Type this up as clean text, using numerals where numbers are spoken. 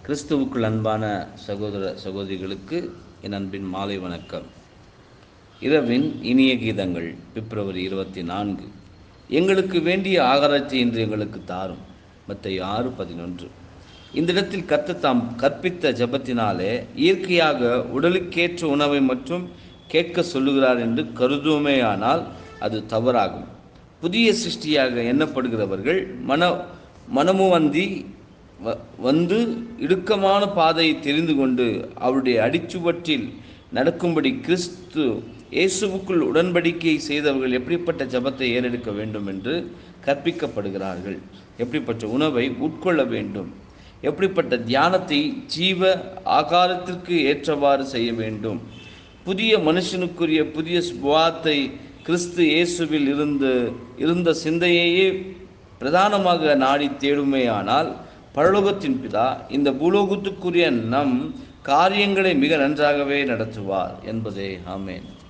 கிறிஸ்துவுக்குள் அன்பான சகோதர சகோதரிகளுக்கு என் அன்பின் மாலை வணக்கம். இரவின் இனிய கீதங்கள். பிப்ரவரி 24. எங்களுக்கு வேண்டிய ஆகாரத்தை இன்று எங்களுக்கு தாரும். மத்தேயு 6:11. இந்த இடத்தில் கர்த்தர் தாம் கற்பித்த ஜெபத்தினாலே இயற்கையாக உடலுக்கேற்ற உணவை மற்றும் கேட்க சொல்லுகிறார் என்று கருதுவோமேயானால் அது தவறாகும். புதிய சிருஷ்டியாக எண்ணப்படுகிறவர்கள் மனமுவந்தி வந்து இடுக்கமான பாதையை தெரிந்து கொண்டு அவருடைய அடிச்சுவற்றில் நடக்கும்படி கிறிஸ்து இயேசுவுக்குள் உடன்படிக்கை செய்தவர்கள் எப்படிப்பட்ட ஜெபத்தை ஏறெடுக்க வேண்டும் என்று கற்பிக்கப்படுகிறார்கள். எப்படிப்பட்ட உணவை உட்கொள்ள வேண்டும், எப்படிப்பட்ட தியானத்தை ஜீவ ஆகாரத்திற்கு ஏற்றவாறு செய்ய வேண்டும். புதிய மனுஷனுக்குரிய புதிய சுபாவத்தை கிறிஸ்து இயேசுவில் இருந்த சிந்தையையே பிரதானமாக நாடி தேடுமேயானால் பரலோகத்தின் பிதா இந்த பூலோகத்துக்குரிய நம் காரியங்களை மிக நன்றாகவே நடத்துவார் என்பதே ஆமென்.